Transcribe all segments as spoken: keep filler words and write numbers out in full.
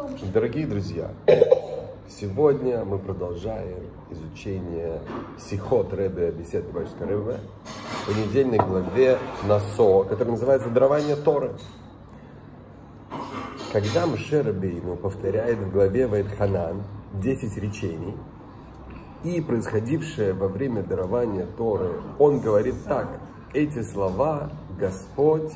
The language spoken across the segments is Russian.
Дорогие друзья, сегодня мы продолжаем изучение Сихот Ребе, бесед Бабайского Ребе, в понедельной главе Насо, которая называется «Дарование Торы». Когда Моше Рабейну повторяет в главе Ваэт-Ханан десять речений, и происходившее во время дарования Торы, он говорит так: эти слова Господь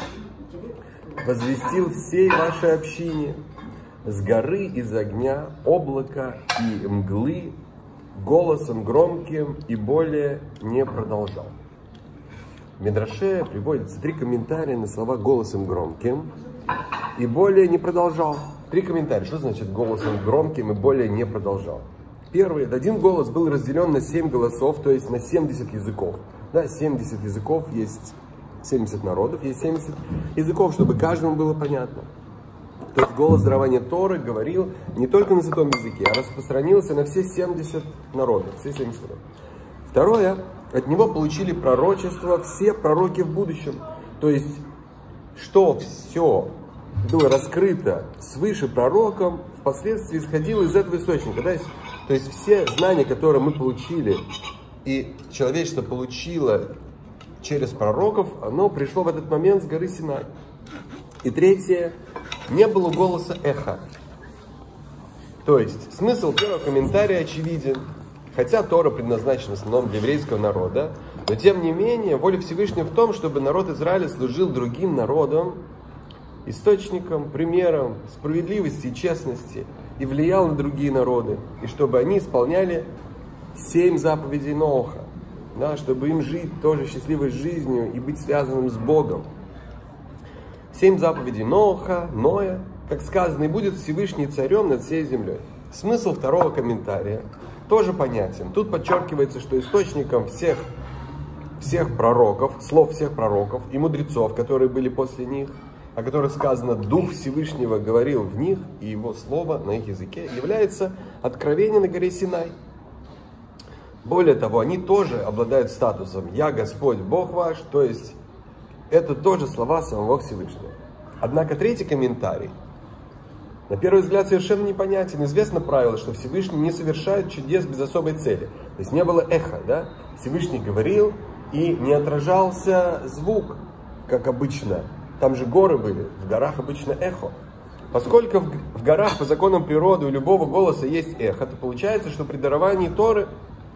возвестил всей вашей общине с горы из огня, облака и мглы, голосом громким, и более не продолжал. В Мидраше приводятся три комментария на слова «голосом громким» и «более не продолжал». Три комментария. Что значит «голосом громким» и «более не продолжал»? Первый. Один голос был разделен на семь голосов, то есть на семьдесят языков. Да, семьдесят языков есть, семьдесят народов, есть семьдесят языков, чтобы каждому было понятно. То есть голос дарования Торы говорил не только на святом языке, а распространился на все семьдесят народов. Все семьдесят народов. Второе. От него получили пророчество все пророки в будущем. То есть, что все было раскрыто свыше пророком, впоследствии исходило из этого источника. Да? То есть все знания, которые мы получили, и человечество получило через пророков, оно пришло в этот момент с горы Синай. И третье. Не было голоса эха. То есть смысл первого комментария очевиден. Хотя Тора предназначена в основном для еврейского народа, но тем не менее воля Всевышнего в том, чтобы народ Израиля служил другим народам источником, примером справедливости и честности, и влиял на другие народы, и чтобы они исполняли семь заповедей Ноаха, да, чтобы им жить тоже счастливой жизнью и быть связанным с Богом. Семь заповедей Ноаха, Ноя, как сказано, и будет Всевышний царем над всей землей. Смысл второго комментария тоже понятен. Тут подчеркивается, что источником всех, всех пророков, слов всех пророков и мудрецов, которые были после них, о которых сказано, Дух Всевышнего говорил в них, и его слово на их языке, является откровение на горе Синай. Более того, они тоже обладают статусом «Я Господь Бог ваш», то есть это тоже слова самого Всевышнего. Однако третий комментарий, на первый взгляд, совершенно непонятен. Известно правило, что Всевышний не совершает чудес без особой цели. То есть не было эха, да? Всевышний говорил, и не отражался звук, как обычно. Там же горы были, в горах обычно эхо. Поскольку в горах по законам природы у любого голоса есть эхо, то получается, что при даровании Торы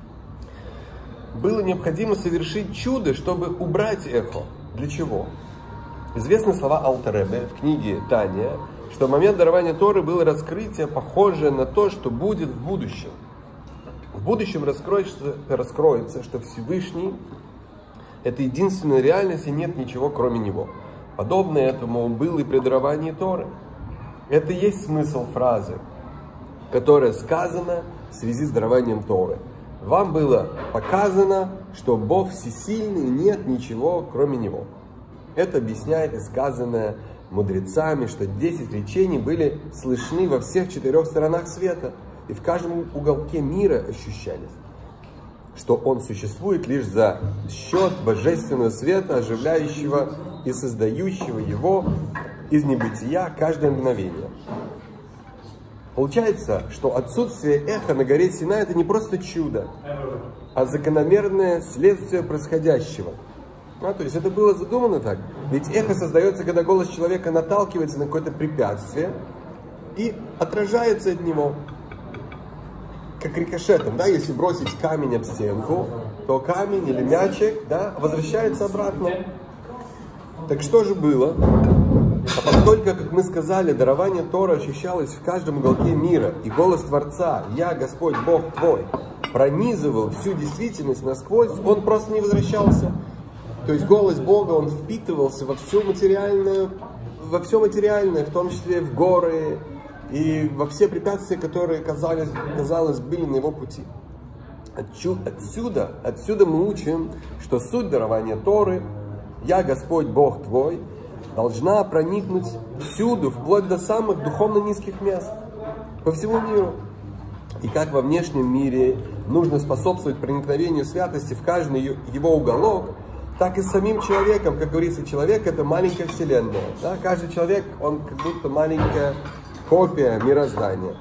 было необходимо совершить чудо, чтобы убрать эхо. Для чего? Известны слова Алтер Ребе в книге Таня, что в момент дарования Торы было раскрытие, похожее на то, что будет в будущем. В будущем раскроется, раскроется, что Всевышний – это единственная реальность, и нет ничего кроме Него. Подобное этому было и при даровании Торы. Это и есть смысл фразы, которая сказана в связи с дарованием Торы. Вам было показано, что Бог всесильный, и нет ничего, кроме Него. Это объясняет и сказанное мудрецами, что десять речений были слышны во всех четырех сторонах света, и в каждом уголке мира ощущались, что Он существует лишь за счет божественного света, оживляющего и создающего его из небытия каждое мгновение. Получается, что отсутствие эха на горе Синай – это не просто чудо, а закономерное следствие происходящего. А, то есть это было задумано так. Ведь эхо создается, когда голос человека наталкивается на какое-то препятствие и отражается от него. Как рикошетом, да, если бросить камень об стенку, то камень или мячик, да, возвращается обратно. Так что же было? А поскольку, как мы сказали, дарование Торы ощущалось в каждом уголке мира, и голос Творца «Я, Господь, Бог твой» пронизывал всю действительность насквозь, он просто не возвращался. То есть голос Бога, он впитывался во все материальное, во все материальное, в том числе в горы и во все препятствия, которые, казалось, казалось были на его пути. Отсюда, отсюда мы учим, что суть дарования Торы «Я, Господь, Бог твой» должна проникнуть всюду, вплоть до самых духовно низких мест, по всему миру. И как во внешнем мире нужно способствовать проникновению святости в каждый его уголок, так и с самим человеком. Как говорится, человек – это маленькая вселенная. Да? Каждый человек, он как будто маленькая копия мироздания.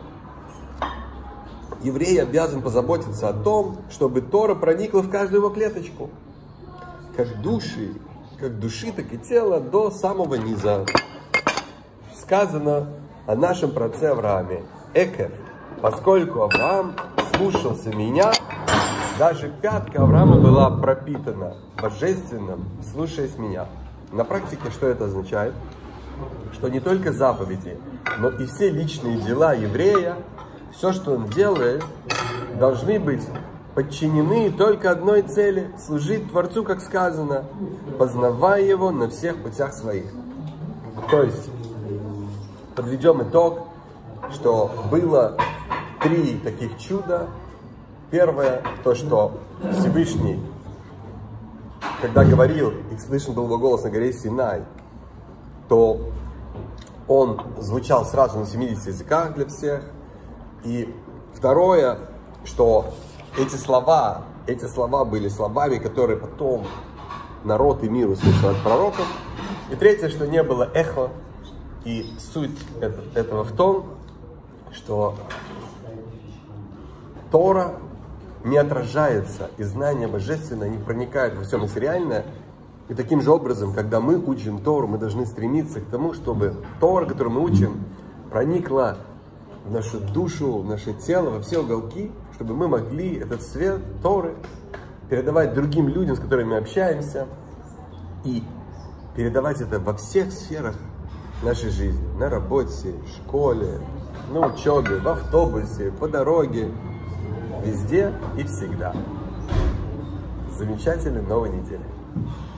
Еврей обязан позаботиться о том, чтобы Тора проникла в каждую его клеточку. Как души, как души, так и тела до самого низа. Сказано о нашем праотце Аврааме. Экев, поскольку Авраам слушался меня, даже пятка Авраама была пропитана божественным, слушаясь меня. На практике что это означает? Что не только заповеди, но и все личные дела еврея, все, что он делает, должны быть подчинены только одной цели – служить Творцу, как сказано, познавая Его на всех путях своих. То есть, подведем итог, что было три таких чуда. Первое, то, что Всевышний, когда говорил, и слышен был его голос на горе Синай, то он звучал сразу на семидесяти языках для всех. И второе, что эти слова, эти слова были словами, которые потом народ и мир услышал от пророков. И третье, что не было эхо. И суть этого в том, что Тора не отражается, и знания божественное не проникают во все материальное. И таким же образом, когда мы учим Тору, мы должны стремиться к тому, чтобы Тора, которую мы учим, проникла в нашу душу, в наше тело, во все уголки, чтобы мы могли этот свет Торы передавать другим людям, с которыми мы общаемся, и передавать это во всех сферах нашей жизни, на работе, в школе, на учебе, в автобусе, по дороге, везде и всегда. Замечательной новой недели!